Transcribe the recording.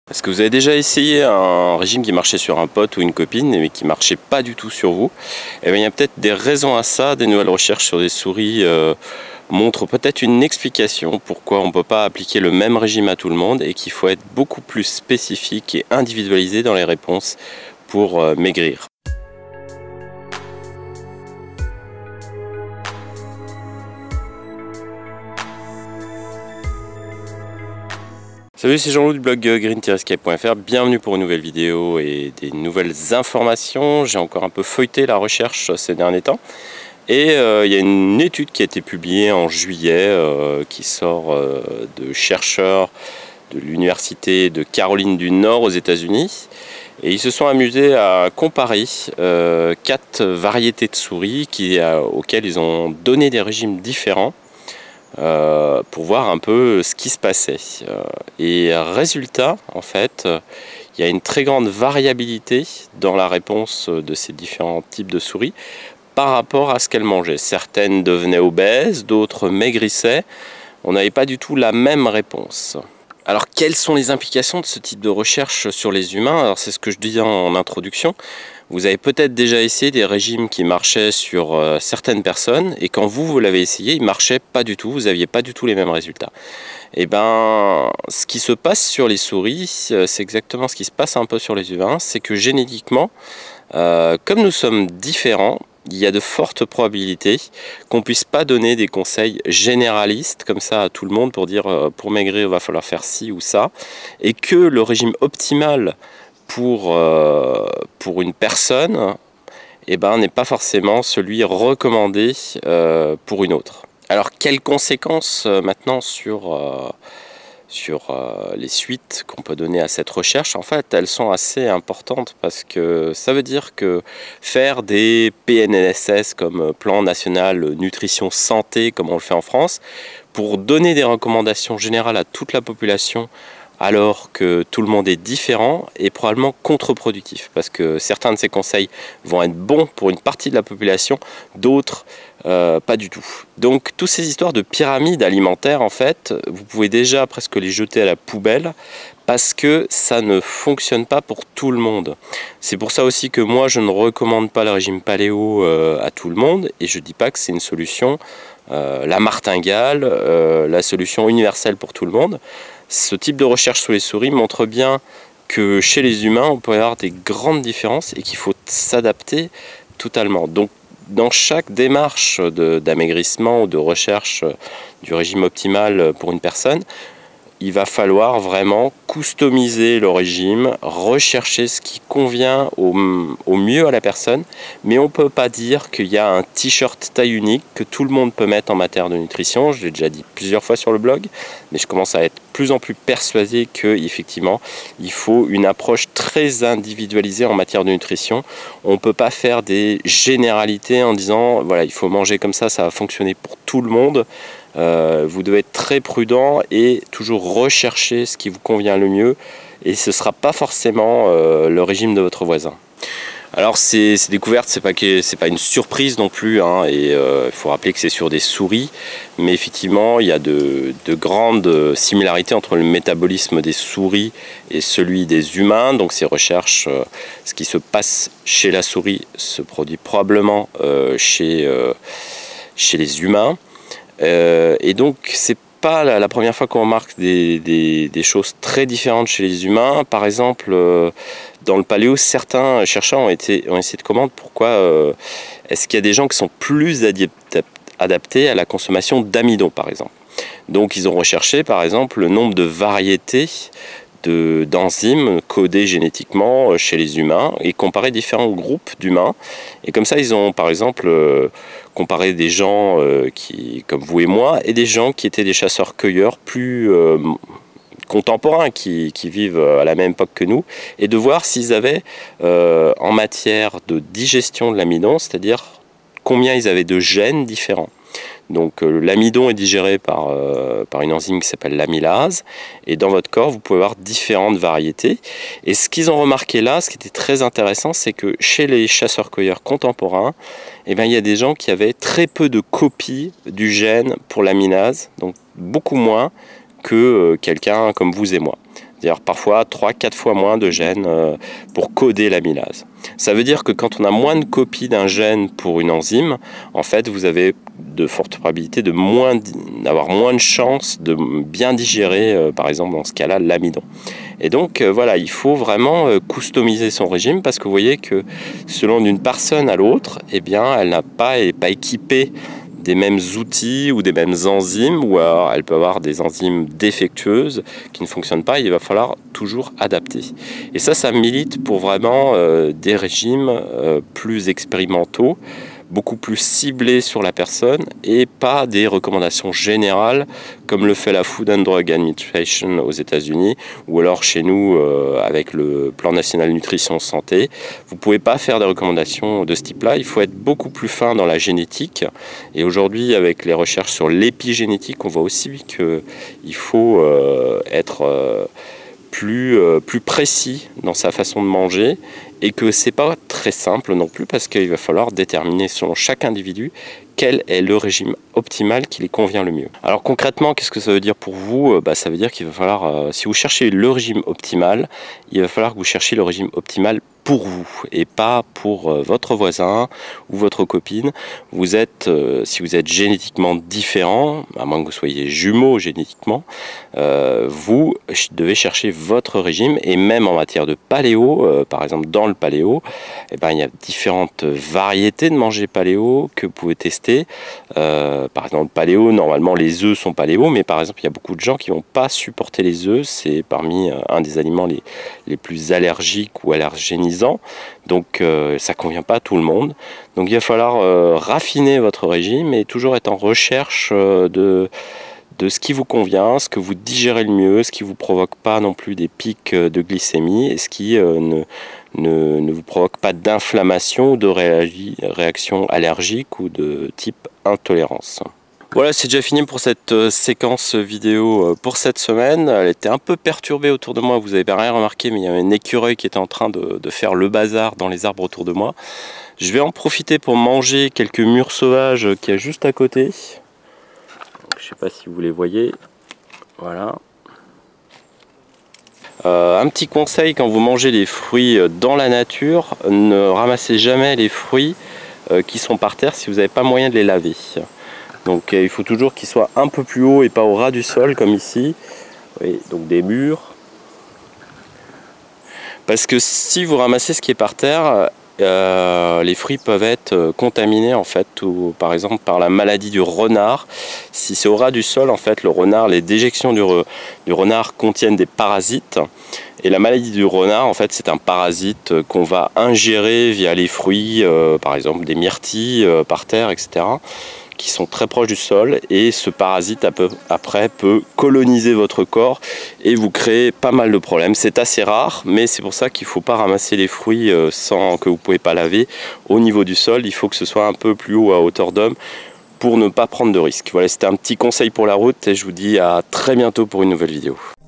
Est-ce que vous avez déjà essayé un régime qui marchait sur un pote ou une copine mais qui marchait pas du tout sur vous? Eh bien, il y a peut-être des raisons à ça. Des nouvelles recherches sur des souris montrent peut-être une explication pourquoi on ne peut pas appliquer le même régime à tout le monde et qu'il faut être beaucoup plus spécifique et individualisé dans les réponses pour maigrir. Salut, c'est Jean-Loup du blog green-sky.fr. Bienvenue pour une nouvelle vidéo et des nouvelles informations. J'ai encore un peu feuilleté la recherche ces derniers temps. Et il y a une étude qui a été publiée en juillet qui sort de chercheurs de l'université de Caroline du Nord aux États-Unis. Et ils se sont amusés à comparer 4 variétés de souris auxquelles ils ont donné des régimes différents. Pour voir un peu ce qui se passait. Et résultat, en fait, il y a une très grande variabilité dans la réponse de ces différents types de souris par rapport à ce qu'elles mangeaient. Certaines devenaient obèses, d'autres maigrissaient. On n'avait pas du tout la même réponse. Alors, quelles sont les implications de ce type de recherche sur les humains? Alors, c'est ce que je dis en introduction. Vous avez peut-être déjà essayé des régimes qui marchaient sur certaines personnes et quand vous l'avez essayé, ils ne marchaient pas du tout, vous n'aviez pas du tout les mêmes résultats. Et ben, ce qui se passe sur les souris, c'est exactement ce qui se passe un peu sur les humains, c'est que génétiquement, comme nous sommes différents, il y a de fortes probabilités qu'on ne puisse pas donner des conseils généralistes comme ça à tout le monde pour dire pour maigrir il va falloir faire ci ou ça, et que le régime optimal pour une personne n'est pas forcément celui recommandé pour une autre. Alors quelles conséquences maintenant sur les suites qu'on peut donner à cette recherche? En fait, elles sont assez importantes parce que ça veut dire que faire des PNNSS comme Plan National Nutrition Santé, comme on le fait en France, pour donner des recommandations générales à toute la population alors que tout le monde est différent, est probablement contre-productif parce que certains de ces conseils vont être bons pour une partie de la population, d'autres pas du tout. Donc toutes ces histoires de pyramide alimentaire, en fait, vous pouvez déjà presque les jeter à la poubelle parce que ça ne fonctionne pas pour tout le monde. C'est pour ça aussi que moi je ne recommande pas le régime paléo à tout le monde et je ne dis pas que c'est une solution, la martingale, la solution universelle pour tout le monde. Ce type de recherche sur les souris montre bien que chez les humains, on peut avoir des grandes différences et qu'il faut s'adapter totalement. Donc, dans chaque démarche d'amaigrissement ou de recherche du régime optimal pour une personne, il va falloir vraiment customiser le régime, rechercher ce qui convient au mieux à la personne, mais on ne peut pas dire qu'il y a un t-shirt taille unique que tout le monde peut mettre en matière de nutrition. Je l'ai déjà dit plusieurs fois sur le blog, mais je commence à être de plus en plus persuadé qu'effectivement, il faut une approche très individualisée en matière de nutrition. On ne peut pas faire des généralités en disant voilà, il faut manger comme ça va fonctionner pour tout le monde. Vous devez être très prudent et toujours rechercher ce qui vous convient le mieux et ce ne sera pas forcément le régime de votre voisin. Alors ces découvertes, c'est pas une surprise non plus, hein, et il faut rappeler que c'est sur des souris, mais effectivement il y a de grandes similarités entre le métabolisme des souris et celui des humains. Donc ces recherches, ce qui se passe chez la souris se produit probablement chez les humains. Et donc c'est pas la première fois qu'on remarque des choses très différentes chez les humains. Par exemple, dans le paléo, certains chercheurs ont essayé de comprendre pourquoi est-ce qu'il y a des gens qui sont plus adaptés à la consommation d'amidon, par exemple. Donc ils ont recherché par exemple le nombre de variétés d'enzymes codées génétiquement chez les humains et comparé différents groupes d'humains. Et comme ça, ils ont par exemple comparé des gens qui, comme vous et moi, et des gens qui étaient des chasseurs-cueilleurs plus contemporains, qui vivent à la même époque que nous, et de voir s'ils avaient en matière de digestion de l'amidon, c'est-à-dire combien ils avaient de gènes différents. Donc l'amidon est digéré par une enzyme qui s'appelle l'amylase, et dans votre corps vous pouvez avoir différentes variétés. Et ce qu'ils ont remarqué là, ce qui était très intéressant, c'est que chez les chasseurs-cueilleurs contemporains, il y a des gens qui avaient très peu de copies du gène pour l'amylase, donc beaucoup moins que quelqu'un comme vous et moi. c'est-à-dire parfois 3-4 fois moins de gènes pour coder l'amylase. Ça veut dire que quand on a moins de copies d'un gène pour une enzyme, en fait, vous avez de fortes probabilités d'avoir moins de chances de bien digérer, par exemple dans ce cas-là, l'amidon. Et donc voilà, il faut vraiment customiser son régime parce que vous voyez que selon d'une personne à l'autre, eh bien, elle n'est pas équipée des mêmes outils ou des mêmes enzymes, ou alors elle peut avoir des enzymes défectueuses qui ne fonctionnent pas, il va falloir toujours adapter. Et ça milite pour vraiment des régimes plus expérimentaux, beaucoup plus ciblés sur la personne et pas des recommandations générales comme le fait la Food and Drug Administration aux États-Unis ou alors chez nous avec le Plan National Nutrition Santé. Vous ne pouvez pas faire des recommandations de ce type-là, il faut être beaucoup plus fin dans la génétique et aujourd'hui avec les recherches sur l'épigénétique, on voit aussi qu'il faut être plus précis dans sa façon de manger et que c'est pas très simple non plus parce qu'il va falloir déterminer selon chaque individu quel est le régime optimal qui lui convient le mieux. Alors concrètement, qu'est-ce que ça veut dire pour vous? Ça veut dire qu'il va falloir, si vous cherchez le régime optimal, il va falloir que vous cherchiez le régime optimal pour vous et pas pour votre voisin ou votre copine. Si vous êtes génétiquement différent, à moins que vous soyez jumeaux génétiquement, vous devez chercher votre régime et même en matière de paléo, par exemple dans le paléo, eh ben, il y a différentes variétés de manger paléo que vous pouvez tester. Par exemple, paléo, normalement les œufs sont paléo, mais par exemple il y a beaucoup de gens qui vont pas supporter les œufs, c'est parmi un des aliments les plus allergiques ou allergénisants, donc ça convient pas à tout le monde. Donc il va falloir raffiner votre régime et toujours être en recherche de ce qui vous convient, ce que vous digérez le mieux, ce qui ne vous provoque pas non plus des pics de glycémie et ce qui ne vous provoque pas d'inflammation ou de réaction allergique ou de type intolérance. Voilà, c'est déjà fini pour cette séquence vidéo pour cette semaine. Elle était un peu perturbée autour de moi, vous n'avez rien remarqué, mais il y avait un écureuil qui était en train de faire le bazar dans les arbres autour de moi. Je vais en profiter pour manger quelques mûres sauvages qu'il y a juste à côté. Donc, je ne sais pas si vous les voyez. Voilà. Un petit conseil quand vous mangez des fruits dans la nature, ne ramassez jamais les fruits qui sont par terre si vous n'avez pas moyen de les laver. Donc il faut toujours qu'ils soient un peu plus haut et pas au ras du sol comme ici. Oui, donc des mûres. Parce que si vous ramassez ce qui est par terre, les fruits peuvent être contaminés en fait, par exemple par la maladie du renard. Si c'est au ras du sol, en fait, le renard, les déjections du renard contiennent des parasites. Et la maladie du renard, en fait, c'est un parasite qu'on va ingérer via les fruits, par exemple des myrtilles par terre, etc., qui sont très proches du sol, et ce parasite après peut coloniser votre corps et vous créer pas mal de problèmes. C'est assez rare, mais c'est pour ça qu'il ne faut pas ramasser les fruits sans que vous ne pouvez pas laver au niveau du sol. Il faut que ce soit un peu plus haut à hauteur d'homme pour ne pas prendre de risques. Voilà, c'était un petit conseil pour la route et je vous dis à très bientôt pour une nouvelle vidéo.